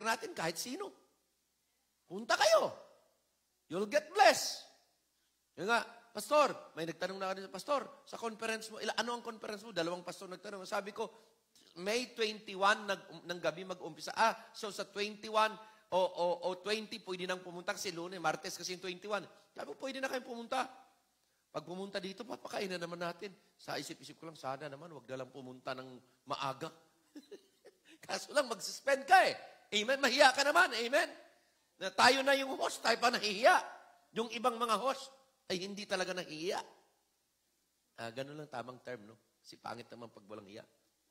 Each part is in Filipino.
natin kahit sino. Punta kayo. You'll get blessed. Yung nga, Pastor, may nagtanong na kanina, Pastor, sa conference mo, ano ang conference mo? 2 pastor nagtanong. Sabi ko, May 21 ng gabi mag-umpisa. So sa 21 o 20, pwede nang pumunta kasi Lunes, Martes kasi yung 21. Sabi ko, pwede na kayong pumunta. Pag pumunta dito, papakain na naman natin. Sa isip-isip ko lang, sana naman, wag na lang pumunta ng maaga. Kaso lang, mag-suspend ka eh. Amen? Mahiya ka naman. Amen? Na tayo na yung host, tayo pa nahihiya. Yung ibang mga host ay hindi talaga nahihiya. Ganun lang tamang term, no? Kasi pangit naman pag walang hiya.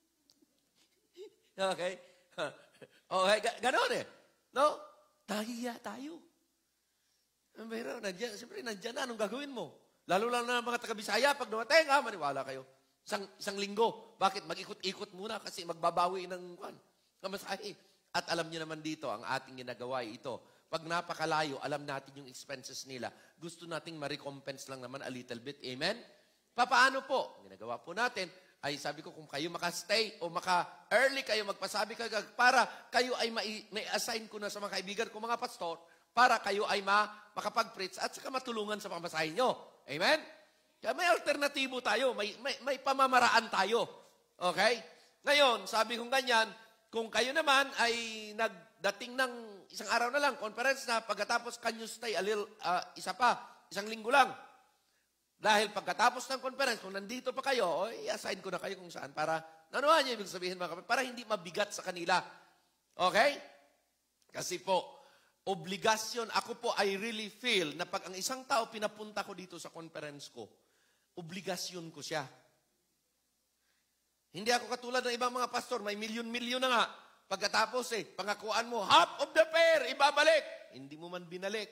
Okay? Okay, ganun eh. No? Nahihiya tayo. Pero siyempre, nandiyan na. Anong gagawin mo? Lalo lang na mga taga-Bisaya, pag dumating, maniwala kayo. Isang linggo. Bakit? Mag-ikot-ikot muna kasi magbabawi ng kamasahe. At alam niyo naman dito, ang ating ginagawa ay ito. Pag napakalayo, alam natin yung expenses nila. Gusto nating ma-recompense lang naman a little bit. Amen? Paano po? Ginagawa po natin, ay sabi ko, kung kayo maka-stay o maka-early kayo, magpasabi kayo, para kayo ay may assign ko na sa mga kaibigan ko, mga pastor, para kayo ay makapag-preach at saka matulungan sa pamasahin nyo. Amen? Kaya may alternatibo tayo, may pamamaraan tayo. Okay? Ngayon, sabi kong ganyan, kung kayo naman ay nagdating ng isang araw na lang, conference na, pagkatapos can you stay isang linggo lang. Dahil pagkatapos ng conference, kung nandito pa kayo, i-assign ko na kayo kung saan para, nanuhan niyo ibig sabihin mga kapatid, para hindi mabigat sa kanila. Okay? Kasi po, obligasyon, ako po I really feel na pag ang isang tao pinapunta ko dito sa conference ko, obligasyon ko siya. Hindi ako katulad ng ibang mga pastor, may milyon-milyon na nga. Pagkatapos pangakuan mo, half of the fare, ibabalik. Hindi mo man binalik.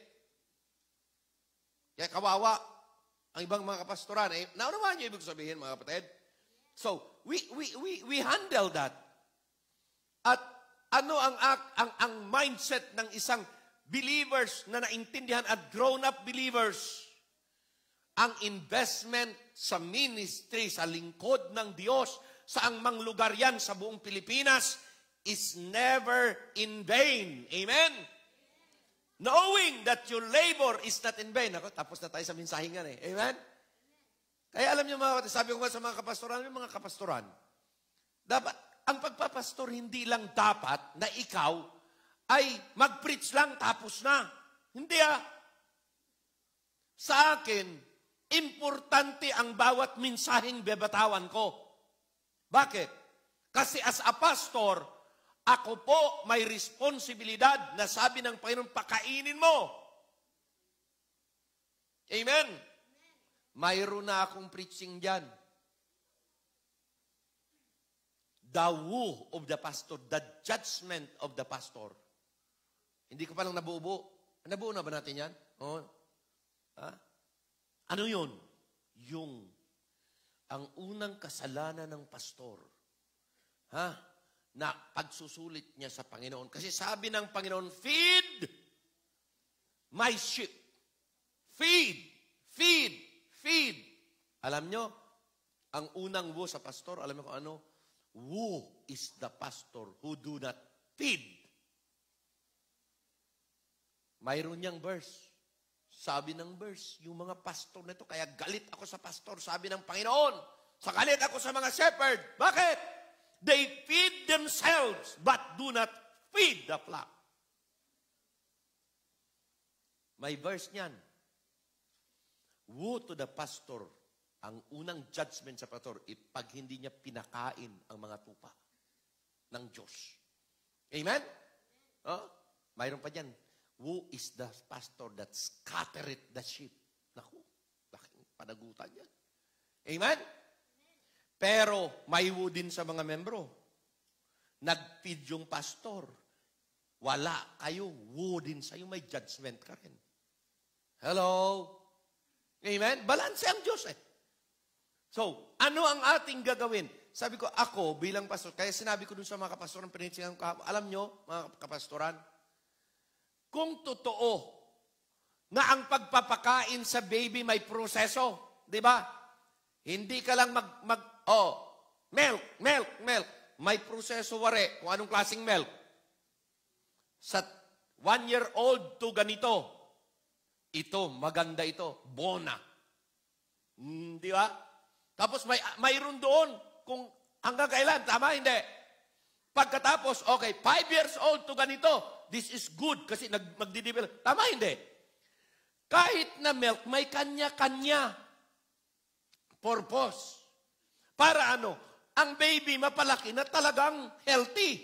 Kaya kawawa ang ibang mga kapastoran. Naunawahan niyo ibig sabihin, mga kapatid? So, we handle that. At ano ang mindset ng isang believers na naintindihan at grown-up believers? Ang investment sa ministry, sa lingkod ng Diyos, saang mang lugar yan sa buong Pilipinas, is never in vain. Amen? Knowing that your labor is not in vain. Ako, tapos na tayo sa mensahingan eh. Amen? Kaya alam niyo mga kapatid, sabi ko nga sa mga kapastoran, dapat, ang pagpapastor hindi lang dapat na ikaw ay mag-preach lang tapos na. Hindi Sa akin, importante ang bawat mensaheng bebatawan ko. Bakit? Kasi as a pastor, ako po may responsibilidad na sabi ng Panginoon, pakainin mo. Amen? Mayroon na akong preaching dyan. The woe of the pastor, the judgment of the pastor. Hindi ko palang nabuo. Nabuo na ba natin yan? Ano yun? Ang unang kasalanan ng pastor. Na pagsusulit niya sa Panginoon. Kasi sabi ng Panginoon, feed my sheep. Feed, feed, feed. Alam nyo, ang unang woe sa pastor, alam mo kung ano? Woe is the pastor who do not feed. Mayroon niyang verse. Sabi ng verse, yung mga pastor na ito, kaya galit ako sa pastor, sabi ng Panginoon, sa galit ako sa mga shepherd. Bakit? They feed themselves, but do not feed the flock. May verse niyan. Woe to the pastor. Ang unang judgment sa pastor, pag hindi niya pinakain ang mga tupa ng Diyos. Amen? Mayroon pa dyan. Woe is the pastor that scattereth the sheep. Naku, laking panagutan yan. Amen? Pero may woe din sa mga membro. Nag-feed yung pastor. Wala kayo. Woe din sa'yo. May judgment ka rin. Hello? Amen? Balanse ang Diyos So, ano ang ating gagawin? Sabi ko, ako bilang pastor, kaya sinabi ko dun sa mga kapastoran, alam nyo, mga kapastoran, kung totoo na ang pagpapakain sa baby may proseso, di ba? Hindi ka lang milk. May proseso wari, kung anong klaseng milk. Sa 1-year-old to ganito, ito, maganda ito, bona. Di ba? Tapos mayroon doon kung hanggang kailan, tama, hindi. Pagkatapos, okay, 5 years old to ganito, this is good kasi magdidevelop. Tama, hindi. Kahit na milk, may kanya-kanya purpose. Para ano? Ang baby mapalaki na talagang healthy.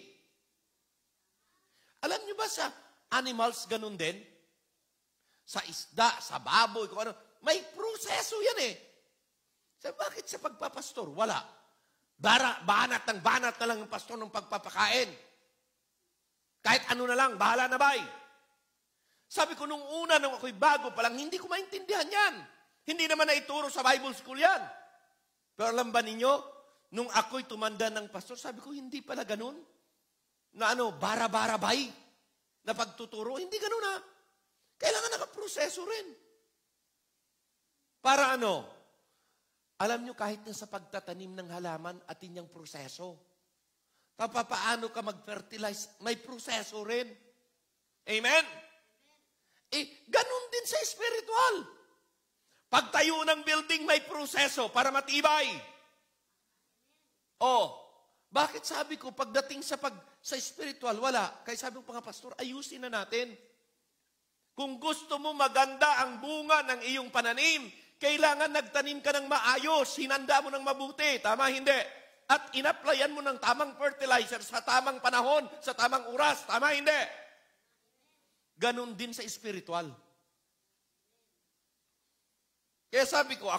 Alam niyo ba sa animals ganun din? Sa isda, sa baboy, kung ano, may proseso yan eh. So, bakit sa pagpapastor? Wala. Banat na lang ang pastor ng pagpapakain. Kahit ano na lang, bahala na bay. Sabi ko nung una, nung ako'y bago pa lang, hindi ko maintindihan yan. Hindi naman naituro sa Bible school yan. Pero alam ba ninyo, nung ako'y tumanda ng pastor, sabi ko, hindi pala ganun. Na ano, bara-bara bay, na pagtuturo, hindi ganun ha. Kailangan nakaproseso rin. Para ano? Alam nyo, kahit na sa pagtatanim ng halaman, atin niyang proseso. Paano ka mag-fertilize? May proseso rin. Amen? Ganun din sa spiritual. Pagtayo ng building, may proseso para matibay. Bakit sabi ko, pagdating sa spiritual, wala. Kaya sabi ko, mga pastor, ayusin na natin. Kung gusto mo maganda ang bunga ng iyong pananim, kailangan nagtanim ka ng maayos, hinanda mo ng mabuti, tama hindi? At inaplayan mo ng tamang fertilizer sa tamang panahon, sa tamang oras, tama hindi? Ganon din sa spiritual. Kaya sabi ko,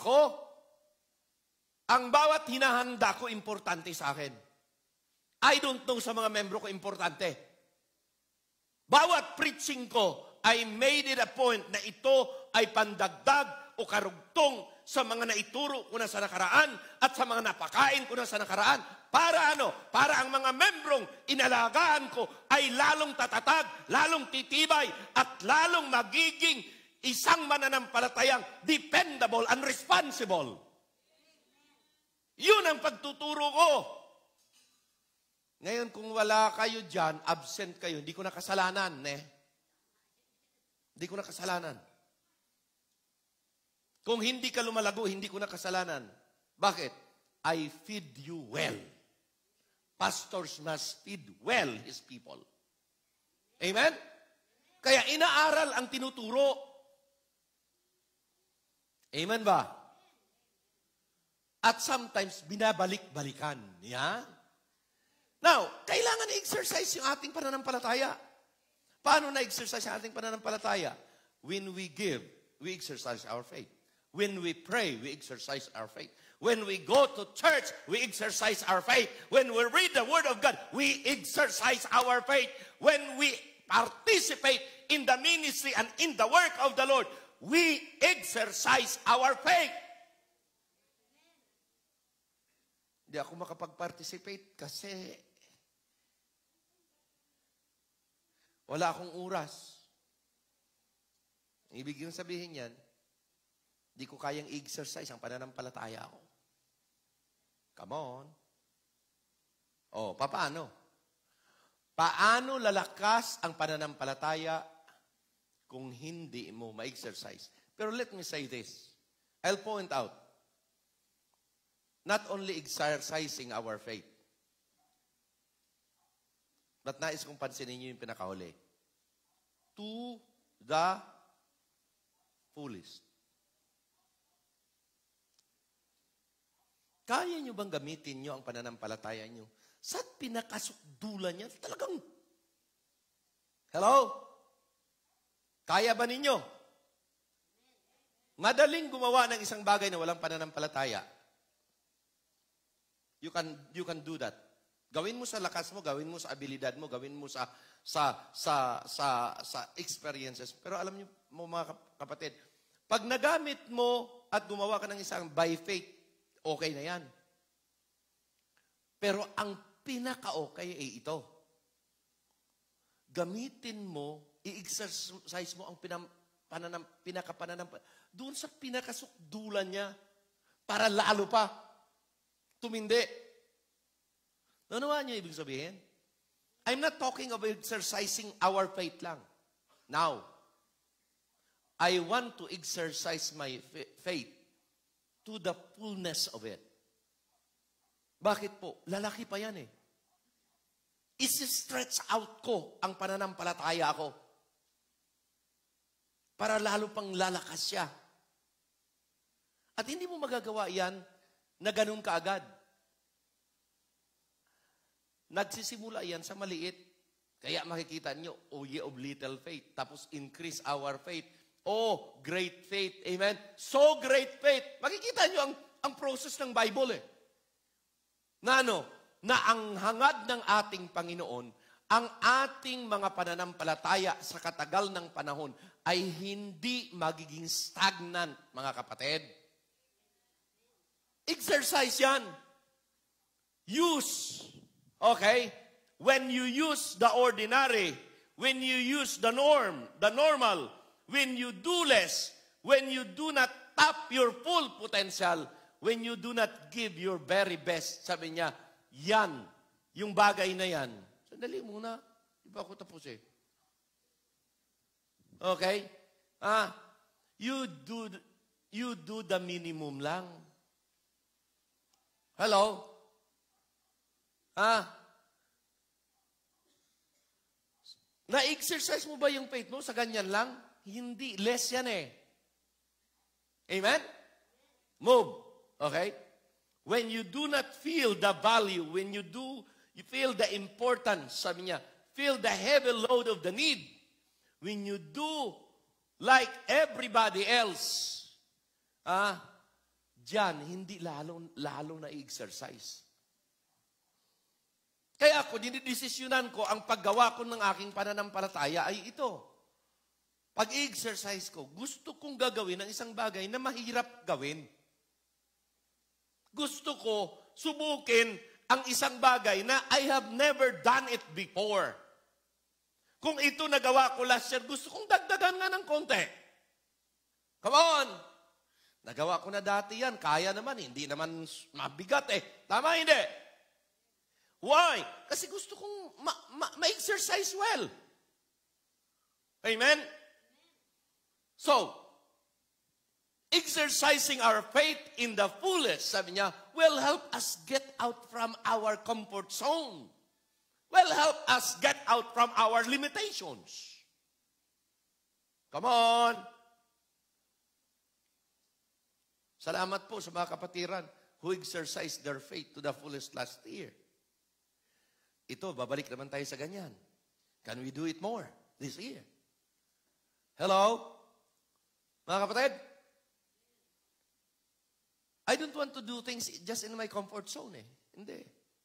ang bawat hinahanda ko importante sa akin. I don't know sa mga membro ko importante. Bawat preaching ko, I made it a point na ito ay pandagdag o karugtong sa mga naituro ko na sa nakaraan at sa mga napakain ko na sa nakaraan. Para ano? Para ang mga membrong inalagaan ko ay lalong tatatag, lalong titibay, at lalong magiging isang mananampalatayang dependable and responsible. Yun ang pagtuturo ko. Ngayon, kung wala kayo dyan, absent kayo, hindi ko na kasalanan, Hindi ko na kasalanan. Kung hindi ka lumalago, hindi ko na kasalanan. Bakit? I feed you well. Pastors must feed well his people. Amen? Kaya inaaral ang tinuturo. Amen ba? At sometimes, binabalik-balikan. Yan. Now, kailangan i-exercise yung ating pananampalataya. Paano na-exercise ang ating pananampalataya? When we give, we exercise our faith. When we pray, we exercise our faith. When we go to church, we exercise our faith. When we read the Word of God, we exercise our faith. When we participate in the ministry and in the work of the Lord, we exercise our faith. Hindi ako makapag-participate kasi wala akong oras. Ibig sabihin yan, di ko kayang i-exercise ang pananampalataya ko. Come on. Paano? Paano lalakas ang pananampalataya kung hindi mo ma-exercise? Pero let me say this. I'll point out. Not only exercising our faith, but nais kong pansinin niyo yung pinakahuli. To the fullest. Kaya nyo bang gamitin nyo ang pananampalataya nyo sa pinakasukdulan niya? Talagang, hello? Kaya ba ninyo? Madaling gumawa ng isang bagay na walang pananampalataya. You can do that. Gawin mo sa lakas mo, gawin mo sa abilidad mo, gawin mo sa experiences. Pero alam niyo mga kapatid, pag nagamit mo at gumawa ka ng isang by faith, okay na yan. Pero ang pinaka-okay ay ito. Gamitin mo, i-exercise mo ang pinaka-pananampalataya doon sa pinakasukdulan niya para lalo pa tumindi. Nanawaan niyo ibig sabihin? I'm not talking about exercising our faith lang. Now, I want to exercise my faith to the fullness of it. Bakit po? Lalaki pa yan eh. Isi-stretch out ko ang pananampalataya ko para lalo pang lalakas siya. At hindi mo magagawa yan na ganun kaagad. Nagsisimula yan sa maliit. Kaya makikita nyo, O ye of little faith. Tapos increase our faith. Oh, great faith. Amen? So great faith. Makikita nyo ang process ng Bible eh. Na ano? Na ang hangad ng ating Panginoon, ang ating mga pananampalataya sa katagal ng panahon ay hindi magiging stagnant, mga kapatid. Exercise yan. Use. Okay? When you use the ordinary, when you use the norm, the normal, when you do less, when you do not tap your full potential, when you do not give your very best, sabi niya, yan, yung bagay na yan. Sandali muna, di ba ako tapos eh? Okay? You do the minimum lang. Hello? Na-exercise mo ba yung faith mo sa ganyan lang? Hindi. Less yan eh. Amen? Move. Okay? When you do not feel the value, when you feel the importance, sabi niya, feel the heavy load of the need, when you do like everybody else, diyan, hindi lalo na exercise. Kaya ako, dinidesisyonan ko ang paggawa ko ng aking pananampalataya ay ito. Pag-exercise ko, gusto kong gagawin ang isang bagay na mahirap gawin. Gusto ko subukin ang isang bagay na I have never done it before. Kung ito nagawa ko last year, gusto kong dagdagan nga ng konti. Come on! Nagawa ko na dati yan. Kaya naman, hindi naman mabigat eh. Tama, hindi? Why? Kasi gusto kong ma-exercise well. Amen? So, exercising our faith in the fullest, sabi niya, will help us get out from our comfort zone. Will help us get out from our limitations. Come on! Salamat po sa mga kapatiran who exercised their faith to the fullest last year. Ito, babalik naman tayo sa ganyan. Can we do it more this year? Hello? Mga kapatid? I don't want to do things just in my comfort zone eh. Hindi.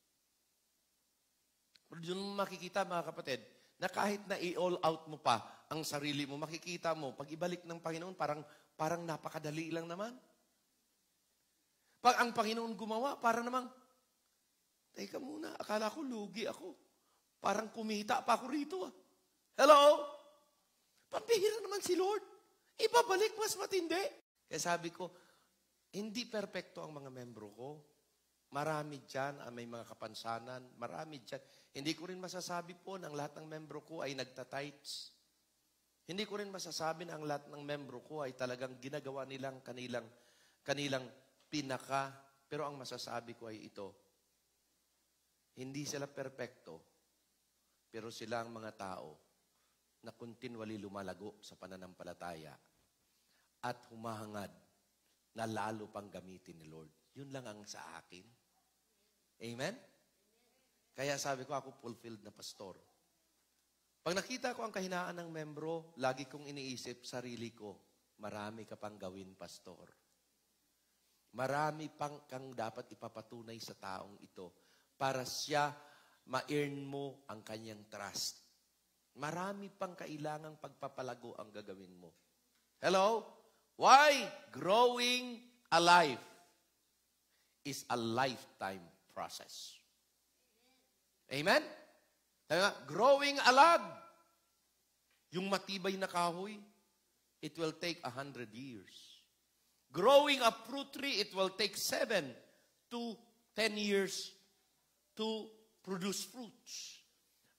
Pero yun makikita mga kapatid, na kahit na i-all out mo pa ang sarili mo, makikita mo, pag ibalik ng Panginoon, parang napakadali lang naman. Pag ang Panginoon gumawa, para namang, teka muna, akala ko lugi ako. Parang kumita pa ako rito ah. Hello? Pambihira naman si Lord. Ibabalik mas matindi. Kaya sabi ko, hindi perpekto ang mga membro ko. Marami dyan, may mga kapansanan. Marami dyan. Hindi ko rin masasabi po na ang lahat ng membro ko ay nagtatights. Hindi ko rin masasabi na ang lahat ng membro ko ay talagang ginagawa nilang kanilang pinaka. Pero ang masasabi ko ay ito. Hindi sila perpekto, pero sila ang mga tao na continually lumalago sa pananampalataya at humahangad na lalo pang gamitin ni Lord. Yun lang ang sa akin. Amen? Kaya sabi ko, ako fulfilled na pastor. Pag nakita ko ang kahinaan ng membro, lagi kong iniisip sarili ko, marami ka pang gawin, pastor. Marami pang kang dapat ipapatunay sa taong ito para siya ma-earn mo ang kanyang trust. Marami pang kailangang pagpapalago ang gagawin mo. Hello? Why? Growing alive is a lifetime process. Amen? Growing alive. Yung matibay na kahoy, it will take 100 years. Growing a fruit tree, it will take 7 to 10 years to produce fruits.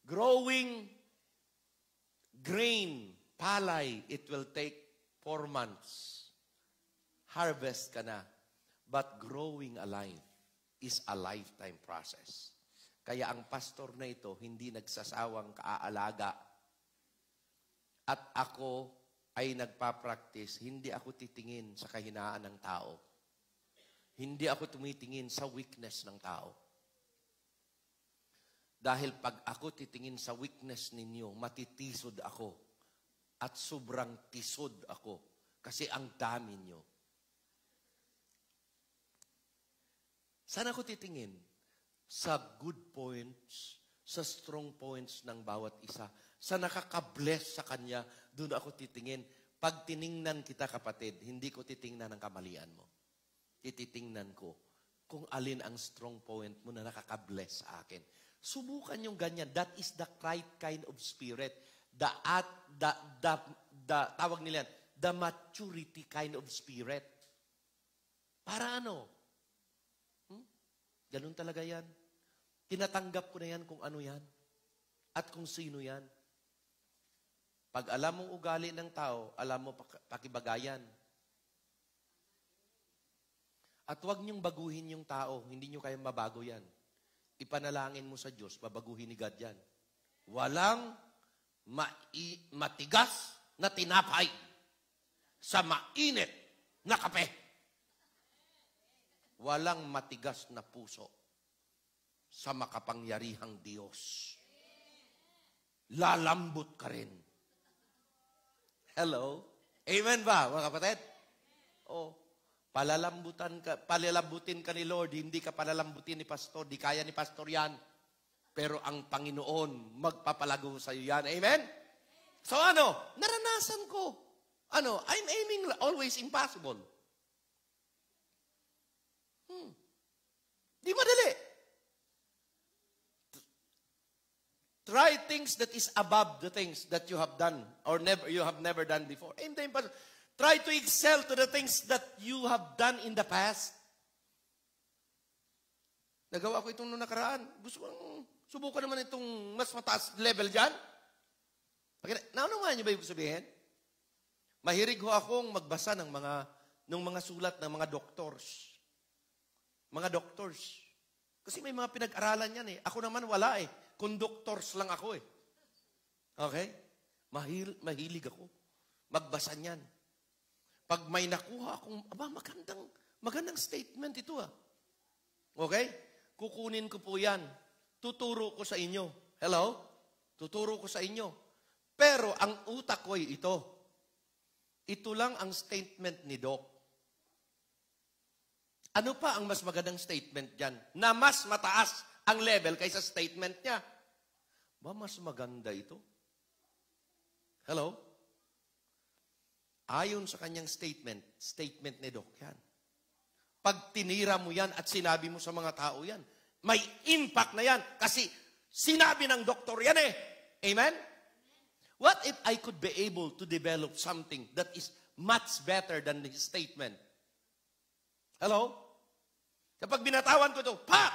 Growing grain, palay, it will take 4 months. Harvest ka na. But growing alive is a lifetime process. Kaya ang pastor na ito, hindi nagsasawang kaaalaga. At ako ay nagpa-practice, hindi ako titingin sa kahinaan ng tao. Hindi ako tumitingin sa weakness ng tao. Dahil pag ako titingin sa weakness ninyo, matitisod ako. At sobrang tisod ako. Kasi ang dami nyo. Saan ako titingin? Sa good points, sa strong points ng bawat isa. Sa nakaka-bless sa kanya, doon ako titingin. Pag tiningnan kita, kapatid, hindi ko titingnan ang kamalian mo. Ititingnan ko kung alin ang strong point mo na nakaka-bless sa akin. Subukan yung ganyan. That is the right kind of spirit. Tawag nila yan, the maturity kind of spirit. Para ano? Ganun talaga yan. Tinatanggap ko na yan kung ano yan. At kung sino yan. Pag alam mong ugali ng tao, alam mo pakibagayan. At huwag niyong baguhin yung tao. Hindi niyo kayang mabago yan. Ipanalangin mo sa Diyos, babaguhin ni God yan. Walang matigas na tinapay sa mainit na kape. Walang matigas na puso sa makapangyarihang Diyos. Lalambot ka rin. Hello? Amen ba, mga kapatid? Oh, palalambutin ka ni Lord, hindi ka palalambutin ni Pastor, di kaya ni Pastor yan. Pero ang Panginoon, magpapalago sa iyo yan. Amen? So ano? Naranasan ko. I'm aiming always impossible. Di madali. Try things that is above the things that you have done or you have never done before. Try to excel to the things that you have done in the past. Nagawa ko itong noong nakaraan. Gusto ko subukan naman itong mas mataas level dyan. Naunawaan niyo ba yung sabihin? Mahirig ho akong magbasa ng mga sulat ng mga doctors. Mga doctors. Kasi may mga pinag-aralan yan eh. Ako naman wala eh. Conductors lang ako eh. Okay? Mahilig ako. Magbasa niyan. Pag may nakuha akong, magandang statement ito ah. Okay? Kukunin ko po yan. Tuturo ko sa inyo. Hello? Tuturo ko sa inyo. Pero ang utak ko ay ito. Ito lang ang statement ni Doc. Ano pa ang mas magandang statement dyan? Na mas mataas ang level kaysa statement niya. Ba, mas maganda ito? Hello? Ayon sa kanyang statement ni Doc yan. Pag tinira mo yan at sinabi mo sa mga tao yan, may impact na yan kasi sinabi ng doktor yan eh. Amen? What if I could be able to develop something that is much better than his statement? Hello? Kapag binatawan ko ito, pa!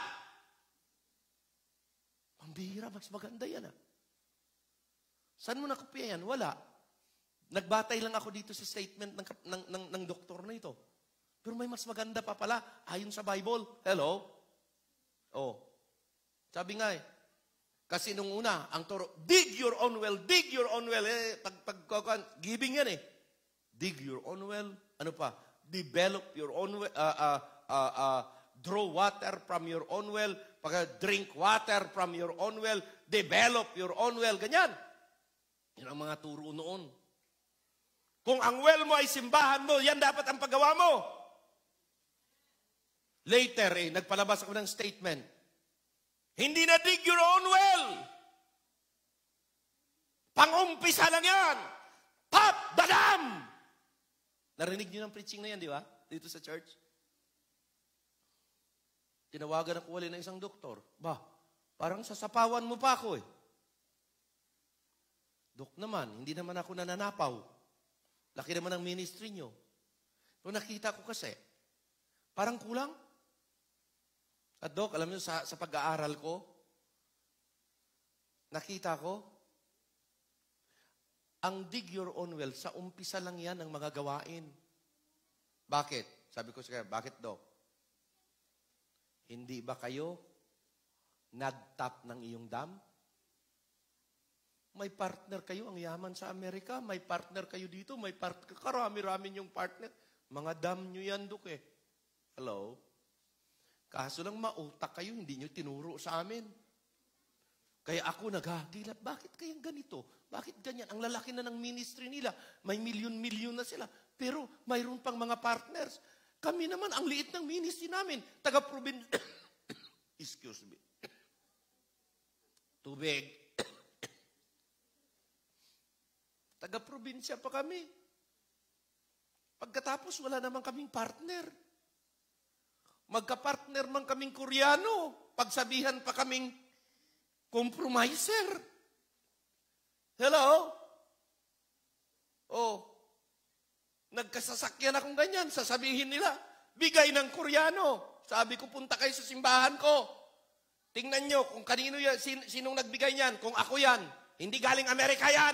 Pambihira, mas maganda yan ah. Saan mo nakopya yan? Wala. Nagbatay lang ako dito sa statement ng doktor na ito. Pero may mas maganda pa pala, ayon sa Bible. Hello? Oh. Sabi nga eh, kasi nung una, ang turo, dig your own well, dig your own well. Giving yan eh. Dig your own well. Ano pa? Develop your own well. Draw water from your own well. Drink water from your own well. Develop your own well. Ganyan. Yan ang mga turo noon. Kung ang well mo ay simbahan mo, yan dapat ang paggawa mo. Later, nagpalabas ako ng statement. Hindi na dig your own well. Pang-umpisa lang yan. Pop the dam! Narinig niyo ng preaching na yan, di ba? Dito sa church. Tinawagan ako ulit ng isang doktor. Parang sasapawan mo pa ako eh. Dok naman, hindi naman ako nananapaw. Laki naman ang ministry nyo. Pero nakita ko kasi, parang kulang. At Dok, alam niyo, sa pag-aaral ko, nakita ko, ang dig your own well, sa umpisa lang yan ang mga gawain. Bakit? Sabi ko sa kanya, bakit daw? Hindi ba kayo nag-tap ng iyong dam? May partner kayo, ang yaman sa Amerika. May partner kayo dito, may partner. Karami-rami yung partner. Mga dam nyo yan, Duk eh. Hello? Kaso lang mautak kayo, hindi nyo tinuro sa amin. Kaya ako naghagilat, bakit kayang ganito? Bakit ganyan? Ang lalaki na ng ministry nila, may milyon-milyon na sila. Pero mayroon pang mga partners. Kami naman, ang liit ng ministry namin, taga-province. Excuse me. Tubig. Taga-probinsya pa kami. Pagkatapos, wala naman kaming partner. Magka-partner man kaming Koreano. Pagsabihan pa kaming compromiser. Hello? Oh, nagkasasakyan akong ganyan. Sasabihin nila, bigay ng Koreano. Sabi ko, punta kayo sa simbahan ko. Tingnan nyo kung kanino yan, sinong nagbigay niyan. Kung ako yan, hindi galing Amerika yan.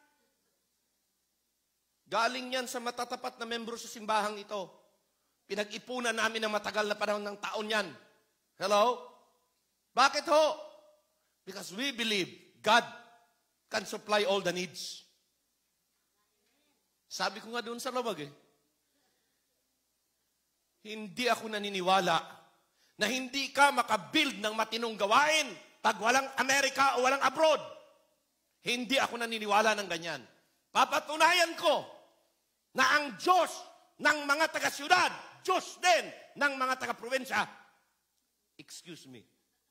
Galing yan sa matatapat na membro sa simbahang ito. Pinag-ipunan namin ng matagal na panahon ng taon yan. Hello? Bakit ho? Because we believe God can supply all the needs. Sabi ko nga doon sa labag hindi ako naniniwala na hindi ka makabuild ng matinong gawain pag walang Amerika o walang abroad. Hindi ako naniniwala ng ganyan. Papatunayan ko na ang Diyos ng mga taga-syudad, Diyos din ng mga taga-probinsya. Excuse me.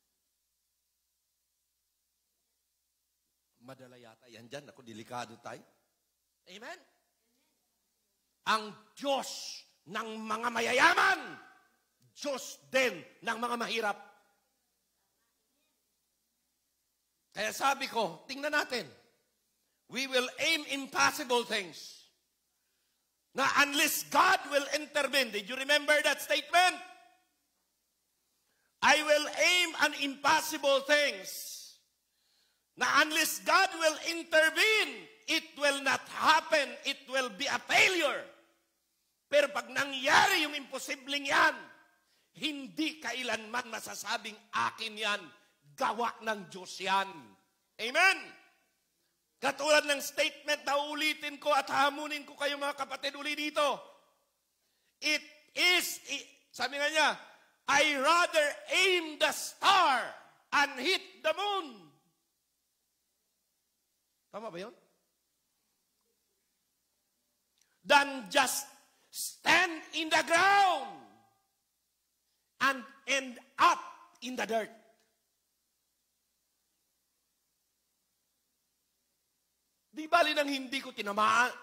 Madala yata yan dyan. Ako, delikado tayo. Amen? Ang Diyos ng mga mayayaman, Diyos din ng mga mahirap. Kaya sabi ko, tingnan natin. We will aim impossible things. Na unless God will intervene. Did you remember that statement? I will aim an impossible things. Na unless God will intervene, it will not happen. It will be a failure. Pero pag nangyari yung imposibleng yan, hindi kailanman masasabing akin yan. Gawa ng Diyos yan. Amen? Katulad ng statement na ulitin ko at hamunin ko kayo mga kapatid uli dito. Sabi nga niya, I rather aim the star and hit the moon. Tama ba yun? Than just stand in the ground and end up in the dirt. Di bali nang hindi ko tinamaan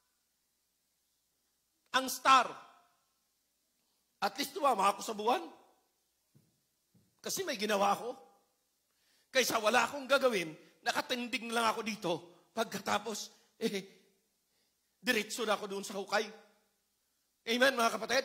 ang star. At least tumama ako sa buwan. Kasi may ginawa ko. Kaysa wala akong gagawin, nakatindig na lang ako dito. Pagkatapos, diretso na ako doon sa hukay. Amen, mga kapatid?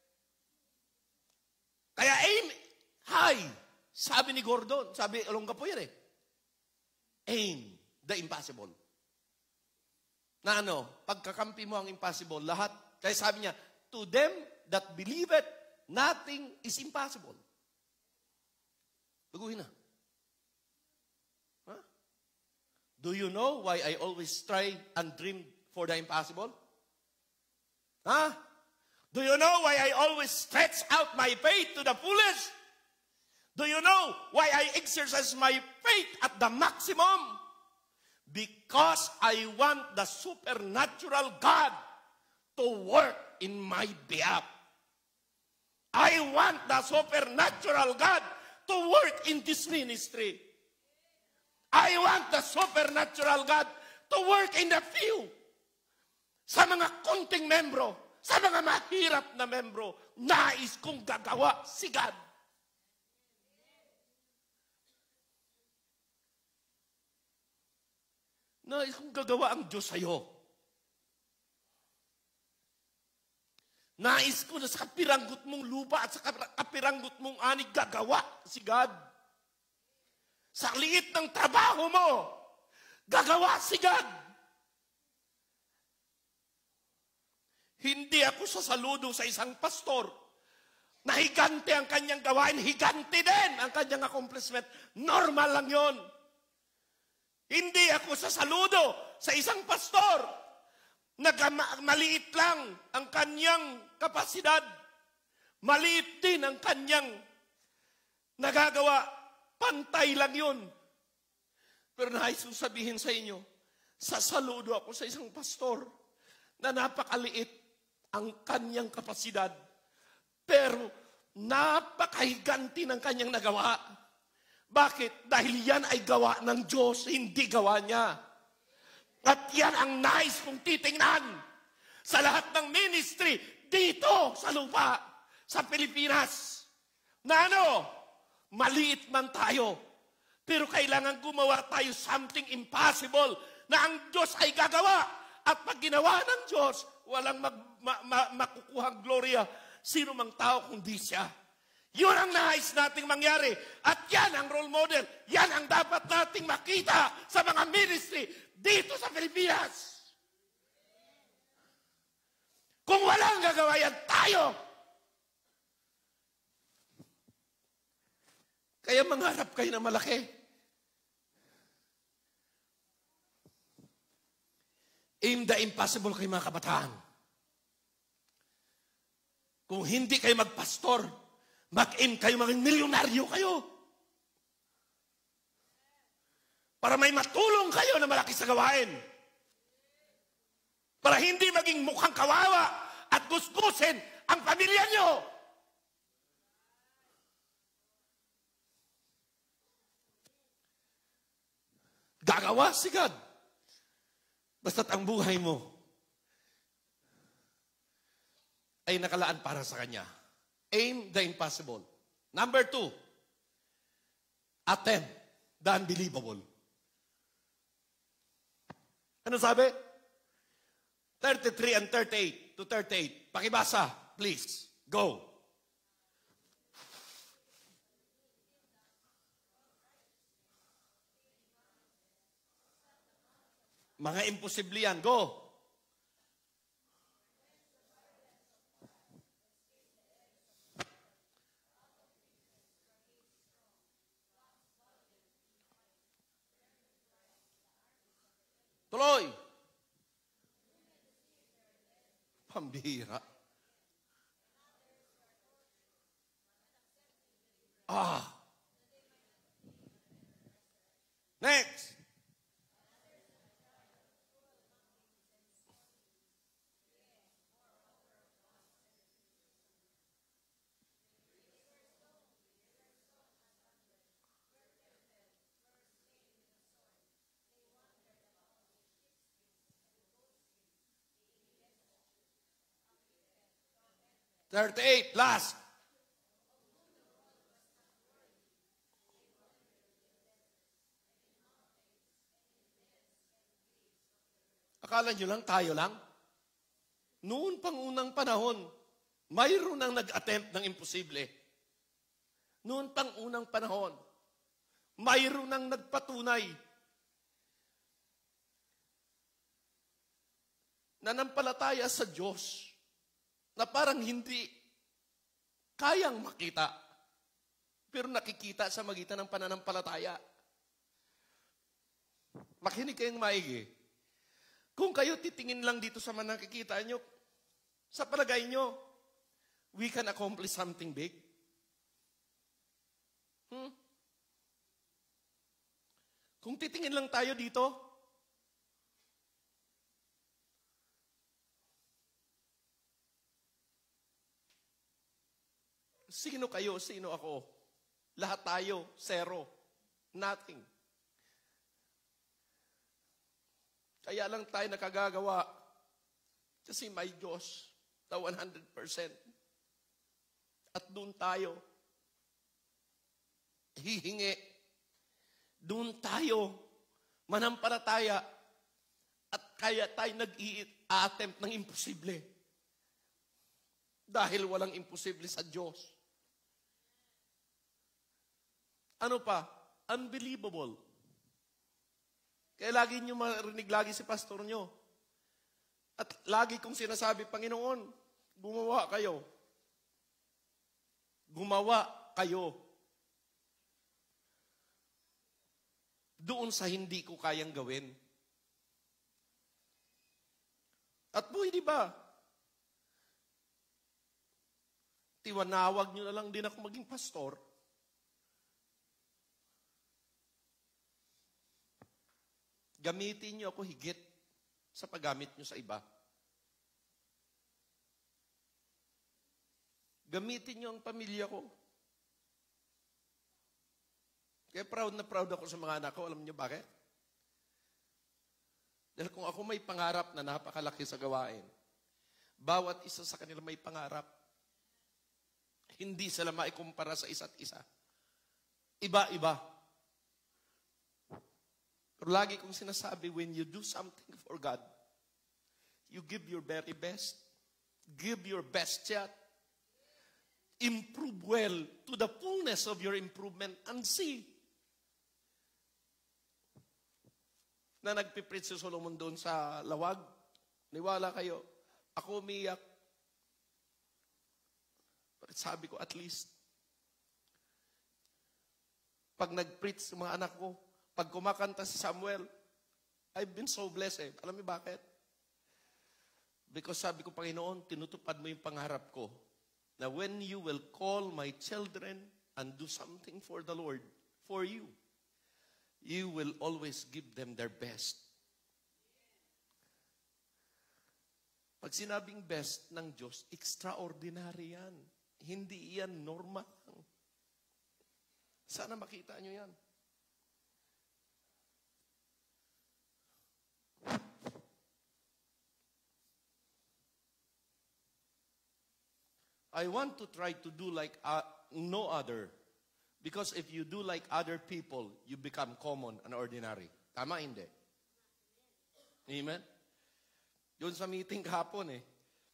Kaya aim high. Sabi ni Gordon, sabi, Olonga po yan Aim the impossible. Na pagkakampi mo ang impossible, lahat. Kaya sabi niya, to them that believe it, nothing is impossible. Baguhin na. Huh? Do you know why I always try and dream for the impossible? Huh? Do you know why I always stretch out my faith to the fullest? Do you know why I exercise my faith at the maximum? Because I want the supernatural God to work in my behalf. I want the supernatural God to work in this ministry. I want the supernatural God to work in the few. Sa mga konting membro, sa mga mahirap na membro, nais kong gagawa si God. Nais kong gagawa ang Diyos sa'yo. Nais ko na sa kapiranggot mong lupa at sa kapiranggot mong anig gagawa si God. Sa liit ng trabaho mo, gagawa si God. Hindi ako sasaludo sa isang pastor na higante ang kanyang gawain, higante din ang kanyang accomplishment. Normal lang yon. Hindi ako sasaludo sa isang pastor na maliit lang ang kanyang kapasidad. Maliit din ang kanyang nagagawa. Pantay lang yun. Pero nais kong sabihin sa inyo, sasaludo ako sa isang pastor na napakaliit ang kanyang kapasidad, pero napakahiganti ng kanyang nagawa. Bakit? Dahil yan ay gawa ng Diyos, hindi gawa niya. At yan ang nais kong titingnan sa lahat ng ministry dito sa lupa, sa Pilipinas. Na maliit man tayo, pero kailangan gumawa tayo something impossible na ang Diyos ay gagawa. At pag ginawa ng Diyos, walang makukuhang gloria sino mang tao kundi siya. Yun ang nais nating mangyari. At yan ang role model. Yan ang dapat nating makita sa mga ministry dito sa Pilipinas. Kung walang gagawa yan, tayo. Kaya mangarap kayo na malaki. Aim the impossible kayo mga kabataan. Kung hindi kayo magpastor, mag-aim kayo, maging milyonaryo kayo. Para may matulong kayo na malaki sa gawain. Para hindi maging mukhang kawawa at gusgusin ang pamilya nyo. Gagawa si God. Basta't ang buhay mo ay nakalaan para sa Kanya. Aim the impossible. Number 2, attempt the unbelievable. Ano sabi? 33 and 38 to 38. Pakibasa, please. Go. Mga imposible yan. Go. Tuloy. Pambihira. Next. $38, last. Akala nyo lang, tayo lang? Noon pang unang panahon, mayroon nang nag-attempt ng imposible. Noon pang unang panahon, mayroon nang nagpatunay. Nanampalataya sa Diyos na parang hindi kayang makita, pero nakikita sa magitan ng pananampalataya. Makinig kayong maigi. Kung kayo titingin lang dito sa mga nakikita nyo, sa palagay nyo, we can accomplish something big? Kung titingin lang tayo dito, sino kayo? Sino ako? Lahat tayo, zero. Nothing. Kaya lang tayo nakagagawa kasi may Diyos na 100%. At doon tayo hihingi. Doon tayo manampalataya at kaya tayo nag-i-attempt ng imposible. Dahil walang imposible sa Diyos. Ano pa? Unbelievable. Kaya lagi nyo marinig lagi si pastor nyo. At lagi kong sinasabi, Panginoon, gumawa kayo. Gumawa kayo. Doon sa hindi ko kayang gawin. At pwede ba? Tiwanawag nyo na lang din ako maging pastor. Gamitin nyo ako higit sa paggamit nyo sa iba. Gamitin nyo ang pamilya ko. Kaya proud na proud ako sa mga anak ko. Alam nyo bakit? Dahil kung ako may pangarap na napakalaki sa gawain, bawat isa sa kanila may pangarap. Hindi sila maikumpara sa isa't isa. Iba-iba. Pero lagi kong sinasabi, when you do something for God, you give your very best. Give your best shot. Improve well to the fullness of your improvement and see. Na nagpipreach si Solomon doon sa lawag, niwala kayo, ako umiyak. Bakit sabi ko, at least, pag nag-preach sa mga anak ko, pag kumakanta si Samuel, I've been so blessed eh. Alam mo bakit? Because sabi ko, Panginoon, tinutupad mo yung pangarap ko na when you will call my children and do something for the Lord, for you, you will always give them their best. Pag sinabing best ng Diyos, extraordinary yan. Hindi yan normal. Sana makita nyo yan. I want to try to do like no other. Because if you do like other people, you become common and ordinary. Tama, hindi? Amen? Doon sa meeting kahapon eh.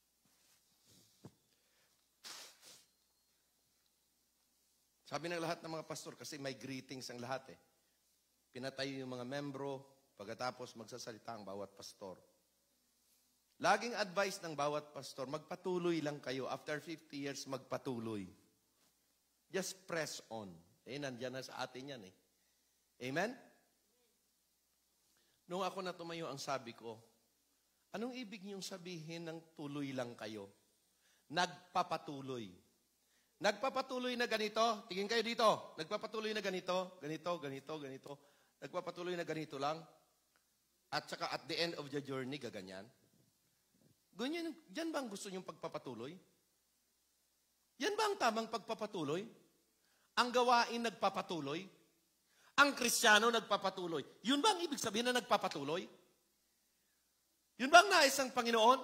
Sabi ng lahat ng mga pastor, kasi may greetings ang lahat eh. Pinatayo yung mga membro, pagkatapos magsasalita ang bawat pastor. Laging advice ng bawat pastor, magpatuloy lang kayo. After 50 years, magpatuloy. Just press on. Nandiyan na sa atin yan eh. Amen? Nung ako na tumayo, ang sabi ko, anong ibig niyong sabihin ng tuloy lang kayo? Nagpapatuloy. Nagpapatuloy na ganito, tingin kayo dito, nagpapatuloy na ganito, ganito, ganito, ganito. Nagpapatuloy na ganito lang. At saka at the end of the journey, gaganyan. Ganyan, yan ba ang gusto niyong pagpapatuloy? Yan ba ang tamang pagpapatuloy? Ang gawain nagpapatuloy? Ang Kristiyano nagpapatuloy? Yun ba ang ibig sabihin na nagpapatuloy? Yun ba ang nais ng Panginoon?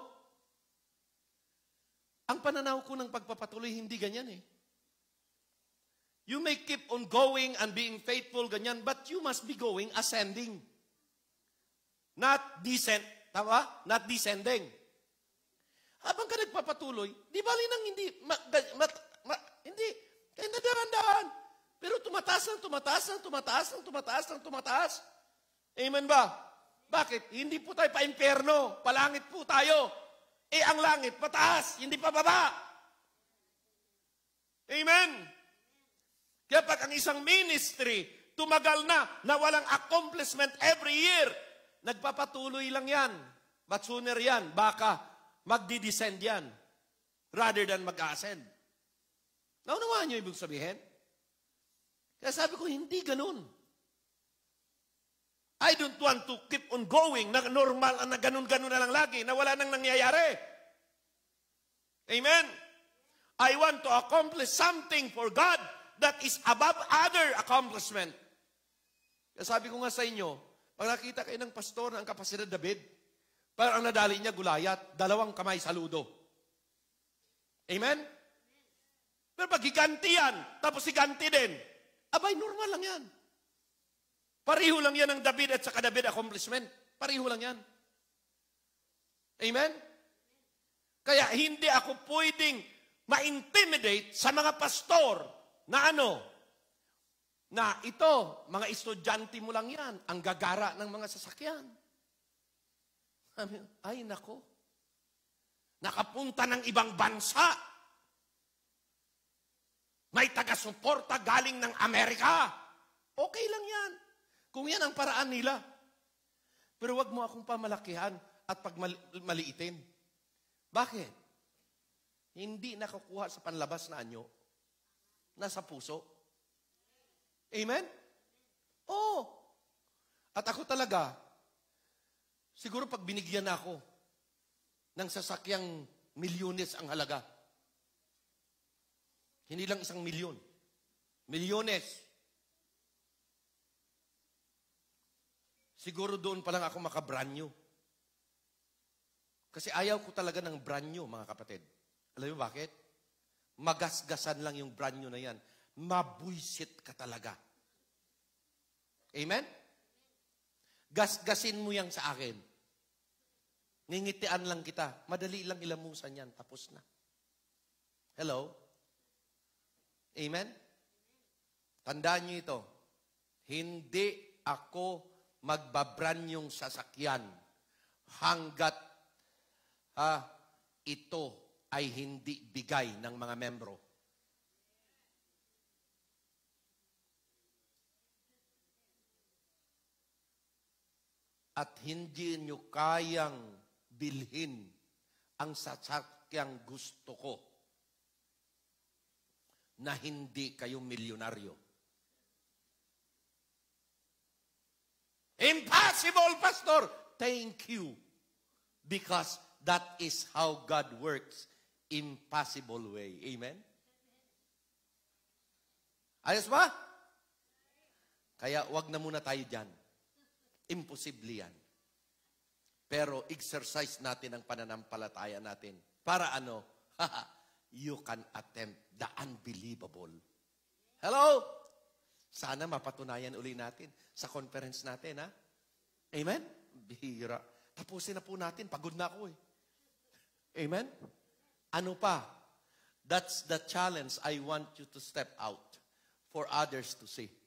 Ang pananaw ko ng pagpapatuloy, hindi ganyan eh. You may keep on going and being faithful, ganyan, but you must be going ascending. Not descend, tama? Not descending. Habang ka nagpapatuloy, di bali nang hindi, hindi, kaya nadaran-daran. Pero tumataas ng tumataas ng tumataas ng tumataas ng tumataas. Amen ba? Bakit? Hindi po tayo pa-impyerno, palangit po tayo. Ang langit, pataas, hindi pa baba. Amen? Kaya pag ang isang ministry, tumagal na walang accomplishment every year, nagpapatuloy lang yan. But sooner yan, baka magdi-descend yan rather than mag-ascend. Naunawaan niyo ibig sabihin? Kaya sabi ko, hindi ganun. I don't want to keep on going na normal, na ganun-ganun na lang lagi, na wala nang nangyayari. Amen? I want to accomplish something for God that is above other accomplishment. Kaya sabi ko nga sa inyo, pag nakita kayo ng pastor na ang kapasidad David, parang ang nadali niya Gulayat, 2 kamay saludo. Amen? Pero pag higanti yan, tapos higanti din, abay, normal lang yan. Pareho lang yan ang David at saka David accomplishment. Pareho lang yan. Amen? Kaya hindi ako pwedeng ma-intimidate sa mga pastor na na ito, mga estudyante mo lang yan, ang gagara ng mga sasakyan. Ay, nako. Nakapunta ng ibang bansa. May taga-suporta galing ng Amerika. Okay lang yan. Kung yan ang paraan nila. Pero wag mo akong pamalakihan at pagmaliitin. Bakit? Hindi nakakuha sa panlabas na anyo. Nasa puso. Amen? Oo. At ako talaga, siguro pag binigyan ako ng sasakyang milyones ang halaga. Hindi lang 1 milyon. Milyones. Siguro doon pa lang ako makabranyo. Kasi ayaw ko talaga ng branyo, mga kapatid. Alam mo bakit? Magasgasan lang yung branyo na yan. Mabuisit ka talaga. Amen? Gasgasin mo yan sa akin. Ngingitian lang kita. Madali lang ilamusan yan. Tapos na. Hello? Amen? Tandaan niyo ito. Hindi ako magbabranyong sasakyan hanggat ito ay hindi bigay ng mga membro. At hindi nyo kayang bilhin ang sasakyang gusto ko na hindi kayo milyonaryo. Impossible, Pastor! Thank you. Because that is how God works. Impossible way. Amen? Ayos ba? Kaya wag na muna tayo dyan. Imposible yan. Pero exercise natin ang pananampalataya natin. Para ano? You can attempt the unbelievable. Hello? Sana mapatunayan uli natin sa conference natin, ha? Amen? Bihira. Tapusin na po natin. Pagod na ako, eh. Amen? Ano pa? That's the challenge I want you to step out for others to see.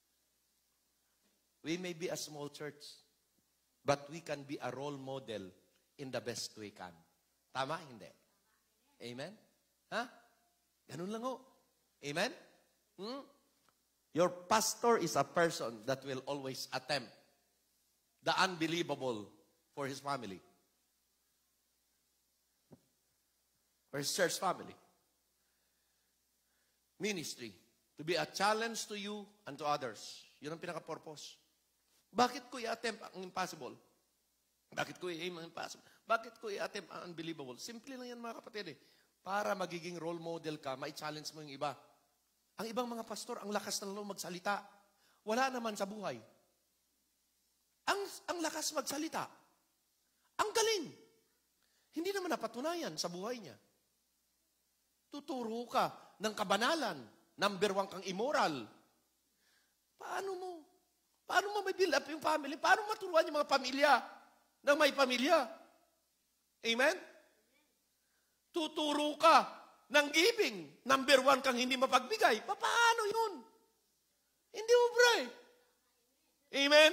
We may be a small church, but we can be a role model in the best we can. Tama? Hindi? Amen? Ha? Ganun lang ho. Amen? Your pastor is a person that will always attempt the unbelievable for his family. For his church family. Ministry. To be a challenge to you and to others. Yun ang pinaka-purpose. Bakit ko i-attempt ang impossible? Bakit ko i-aim ang impossible? Bakit ko i-attempt ang unbelievable? Simple lang yan, mga kapatid, eh. Para magiging role model ka, mai-challenge mo yung iba. Ang ibang mga pastor, ang lakas ng loob magsalita. Wala naman sa buhay. Ang lakas magsalita. Ang galing. Hindi naman napatunayan sa buhay niya. Tuturo ka ng kabanalan. Number 1 kang immoral. Paano mo? Paano mo may build up yung family? Paano maturuan yung mga pamilya na may pamilya? Amen? Tuturo ka ng giving. Number 1 kang hindi mapagbigay. Paano yun? Hindi ubra eh. Amen?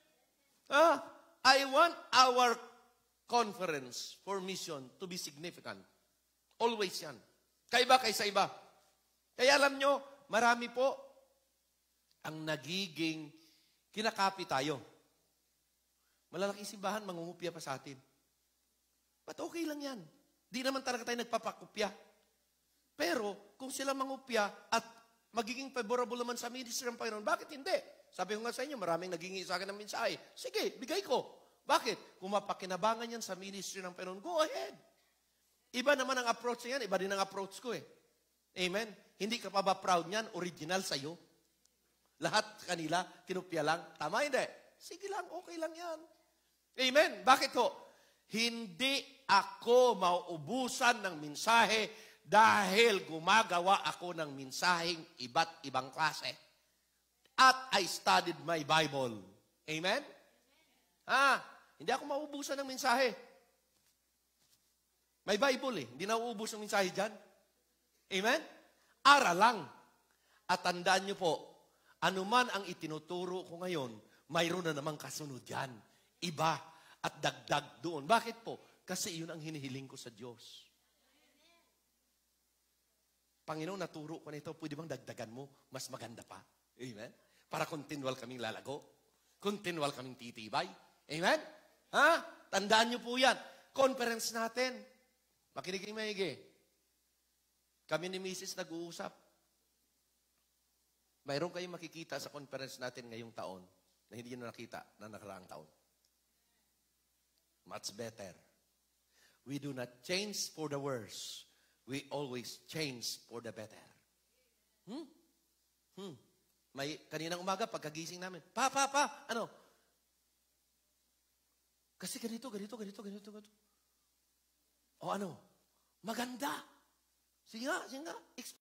I want our conference for mission to be significant. Always yan. Kaiba kaysa iba. Kaya alam nyo, marami po ang nagiging kinakapi tayo. Malalaking simbahan, mangungupya pa sa atin. But okay lang yan. Di naman talaga tayo nagpapakupya. Pero, kung sila mangupya at magiging favorable naman sa ministry ng Panginoon, bakit hindi? Sabi ko nga sa inyo, maraming nagingi sa akin ng mensahe. Sige, bigay ko. Bakit? Kung mapakinabangan yan sa ministry ng Panginoon, go ahead. Iba naman ang approach niyan, iba din ang approach ko eh. Amen? Hindi ka pa ba proud niyan? Original sa'yo. Lahat kanila, kinupya lang. Tama hindi? Sige lang, okay lang yan. Amen? Bakit ho? Hindi ako mauubusan ng mensahe dahil gumagawa ako ng mensaheng iba't ibang klase. At I studied my Bible. Amen? Hindi ako mauubusan ng mensahe. May Bible eh. Hindi na uubos ng mensahe dyan. Amen? Aral lang. At tandaan nyo po, anuman ang itinuturo ko ngayon, mayroon na namang kasunod yan. Iba at dagdag doon. Bakit po? Kasi yun ang hinihiling ko sa Diyos. Panginoon, naturo ko na ito, pwede bang dagdagan mo? Mas maganda pa. Amen? Para continual kaming lalago. Continual kaming titibay. Amen? Ha? Tandaan niyo po yan. Conference natin. Makinig kayo maigi. Kami ni Mrs. nag-uusap. Mayroon kayong makikita sa conference natin ngayong taon na hindi nyo nakita na nakaraang taon. Much better. We do not change for the worse. We always change for the better. May kaninang umaga, pagkagising namin, Pa, ano? Kasi ganito. O ano? Maganda. Sige nga.